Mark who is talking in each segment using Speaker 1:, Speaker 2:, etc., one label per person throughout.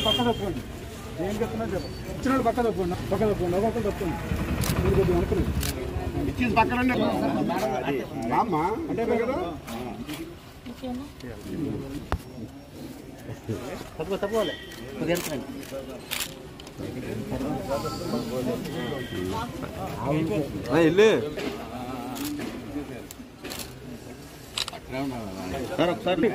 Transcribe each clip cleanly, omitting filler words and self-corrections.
Speaker 1: పక్క తప్పండి ఏం చెప్తున్నా చెప్పండి ఇచ్చిన వాళ్ళు పక్క తప్పండి ఒక్కొక్కరు తప్పండి మీరు కొద్దిగా అనుకుని ఇచ్చేసి పక్కన రామ్మా అంటే కదా తప్పుకోవాలి ఇల్లు సార్ ఒకసారి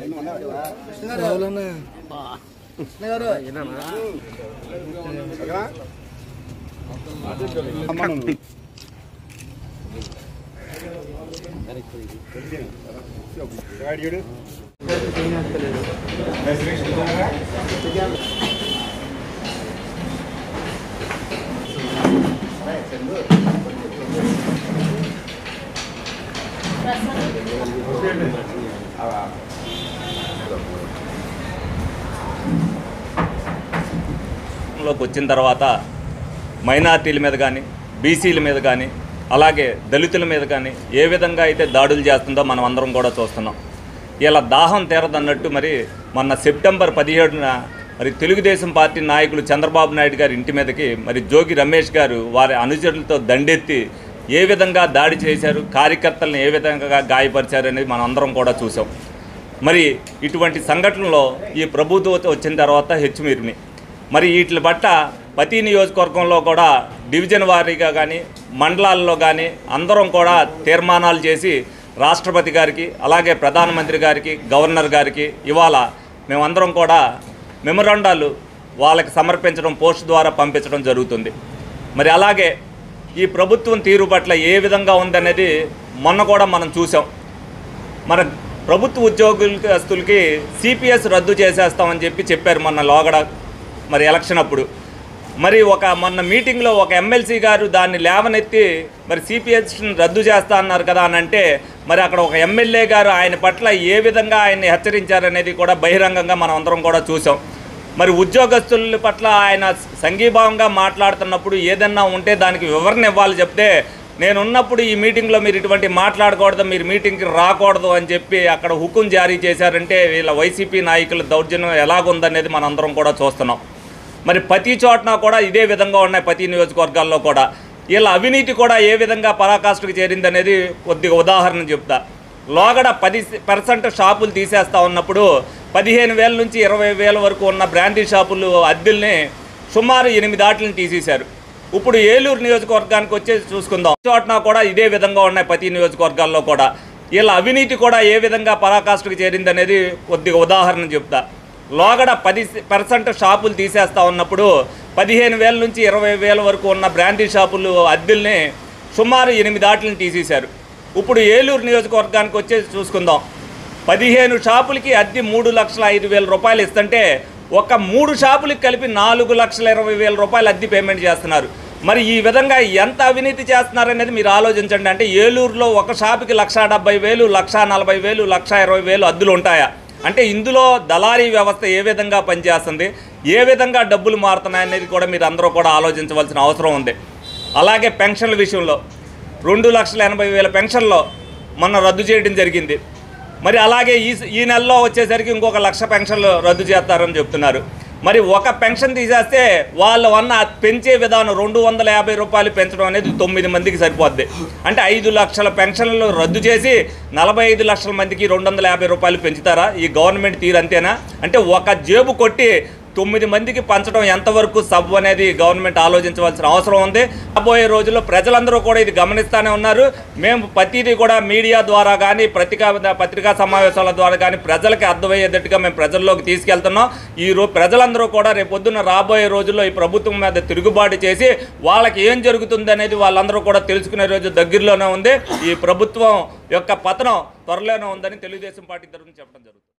Speaker 2: వచ్చిన తర్వాత మైనార్టీల మీద కానీ బీసీల మీద కానీ అలాగే దళితుల మీద కానీ ఏ విధంగా అయితే దాడులు చేస్తుందో మనం అందరం కూడా చూస్తున్నాం. ఇలా దాహం తీరదన్నట్టు మరి మొన్న సెప్టెంబర్ 17న మరి తెలుగుదేశం పార్టీ నాయకులు చంద్రబాబు నాయుడు గారి ఇంటి మీదకి మరి జోగి రమేష్ గారు వారి అనుచరులతో దండెత్తి ఏ విధంగా దాడి చేశారు, కార్యకర్తలను ఏ విధంగా గాయపరిచారు అనేది మనం అందరం కూడా చూసాం. మరి ఇటువంటి సంఘటనలో ఈ ప్రభుత్వం వచ్చిన తర్వాత హెచ్చుమీరిని మరి వీటి పట్ల ప్రతి నియోజకవర్గంలో కూడా డివిజన్ వారీగా కానీ మండలాల్లో కానీ అందరం కూడా తీర్మానాలు చేసి రాష్ట్రపతి గారికి అలాగే ప్రధానమంత్రి గారికి గవర్నర్ గారికి ఇవాళ మేమందరం కూడా మెమొరాండాలు వాళ్ళకి సమర్పించడం పోస్ట్ ద్వారా పంపించడం జరుగుతుంది. మరి అలాగే ఈ ప్రభుత్వం తీరు పట్ల ఏ విధంగా ఉందనేది మొన్న కూడా మనం చూసాం. మన ప్రభుత్వ ఉద్యోగస్తులకి సిపిఎస్ రద్దు చేసేస్తామని చెప్పారు మొన్న లోగడ మరి ఎలక్షన్ అప్పుడు. మరి మొన్న మీటింగ్లో ఒక ఎమ్మెల్సీ గారు దాన్ని లేవనెత్తి మరి సిపిఎస్ని రద్దు చేస్తా అన్నారు కదా అని అంటే మరి అక్కడ ఒక ఎమ్మెల్యే గారు ఆయన పట్ల ఏ విధంగా ఆయన్ని హెచ్చరించారనేది కూడా బహిరంగంగా మనం అందరం కూడా చూసాం. మరి ఉద్యోగస్తుల పట్ల ఆయన సంఘీభావంగా మాట్లాడుతున్నప్పుడు ఏదన్నా ఉంటే దానికి వివరణ ఇవ్వాలి చెప్తే నేనున్నప్పుడు ఈ మీటింగ్లో మీరు ఇటువంటి మాట్లాడకూడదు, మీరు మీటింగ్కి రాకూడదు అని చెప్పి అక్కడ హుకుం జారీ చేశారంటే వీళ్ళ వైసీపీ నాయకుల దౌర్జన్యం ఎలాగుందనేది మనందరం కూడా చూస్తున్నాం. మరి ప్రతి చోటన కూడా ఇదే విధంగా ఉన్నాయి, ప్రతి నియోజకవర్గాల్లో కూడా వీళ్ళ అవినీతి కూడా ఏ విధంగా పరాకాష్ఠకు చేరిందనేది కొద్దిగా ఉదాహరణ చెప్తా. లోగడ 10% షాపులు తీసేస్తా ఉన్నప్పుడు 15,000 నుంచి 20,000 వరకు ఉన్న బ్రాందీ షాపులు అద్దెల్ని సుమారు 8 ఆటలను తీసేశారు. ఇప్పుడు ఏలూరు నియోజకవర్గానికి వచ్చేసి చూసుకుందాం, చోటన కూడా ఇదే విధంగా ఉన్నాయి, ప్రతి నియోజకవర్గాల్లో కూడా వీళ్ళ అవినీతి కూడా ఏ విధంగా పరాకాష్ఠకు చేరిందనేది కొద్దిగా ఉదాహరణ చెప్తా. లోగడ 10% షాపులు తీసేస్తా ఉన్నప్పుడు 15,000 నుంచి 20,000 వరకు ఉన్న బ్రాందీ షాపులు అద్దెల్ని సుమారు 8 ఆటలను తీసేశారు. ఇప్పుడు ఏలూరు నియోజకవర్గానికి వచ్చేసి చూసుకుందాం, 15 షాపులకి అద్దె 3,05,000 రూపాయలు ఇస్తుంటే ఒక 3 షాపులకి కలిపి 4,20,000 రూపాయలు అద్దె పేమెంట్ చేస్తున్నారు. మరి ఈ విధంగా ఎంత అవినీతి చేస్తున్నారనేది మీరు ఆలోచించండి. అంటే ఏలూరులో ఒక షాపుకి 1,70,000, 1,40,000, 1,20,000 అద్దెలు ఉంటాయా? అంటే ఇందులో దళారీ వ్యవస్థ ఏ విధంగా పనిచేస్తుంది, ఏ విధంగా డబ్బులు మారుతున్నాయనేది కూడా మీరు అందరూ కూడా ఆలోచించవలసిన అవసరం ఉంది. అలాగే పెన్షన్ల విషయంలో 2,80,000 పెన్షన్లో మొన్న రద్దు చేయడం జరిగింది. మరి అలాగే ఈ నెలలో వచ్చేసరికి ఇంకొక 1,00,000 పెన్షన్లు రద్దు చేస్తారని చెప్తున్నారు. మరి ఒక పెన్షన్ తీసేస్తే వాళ్ళు పెంచే విధానం 250 రూపాయలు పెంచడం అనేది 9 మందికి సరిపోద్ది. అంటే 5 లక్షల పెన్షన్లు రద్దు చేసి 45 లక్షల మందికి 250 రూపాయలు పెంచుతారా? ఈ గవర్నమెంట్ తీరు అంతేనా? అంటే ఒక జేబు కొట్టి 9 మందికి పంచడం ఎంతవరకు సబ్ అనేది గవర్నమెంట్ ఆలోచించవలసిన అవసరం ఉంది. రాబోయే రోజుల్లో ప్రజలందరూ కూడా ఇది గమనిస్తూనే ఉన్నారు. మేము ప్రతిదీ కూడా మీడియా ద్వారా కానీ పత్రికా సమావేశాల ద్వారా కానీ ప్రజలకి అర్థమయ్యేటట్టుగా మేము ప్రజల్లోకి తీసుకెళ్తున్నాం. ప్రజలందరూ కూడా రేపొద్దున రాబోయే రోజుల్లో ఈ ప్రభుత్వం మీద తిరుగుబాటు చేసి వాళ్ళకి ఏం జరుగుతుంది అనేది వాళ్ళందరూ కూడా తెలుసుకునే రోజు దగ్గరలోనే ఉంది. ఈ ప్రభుత్వం యొక్క పతనం త్వరలోనే ఉందని తెలుగుదేశం పార్టీ తరఫున చెప్పడం జరుగుతుంది.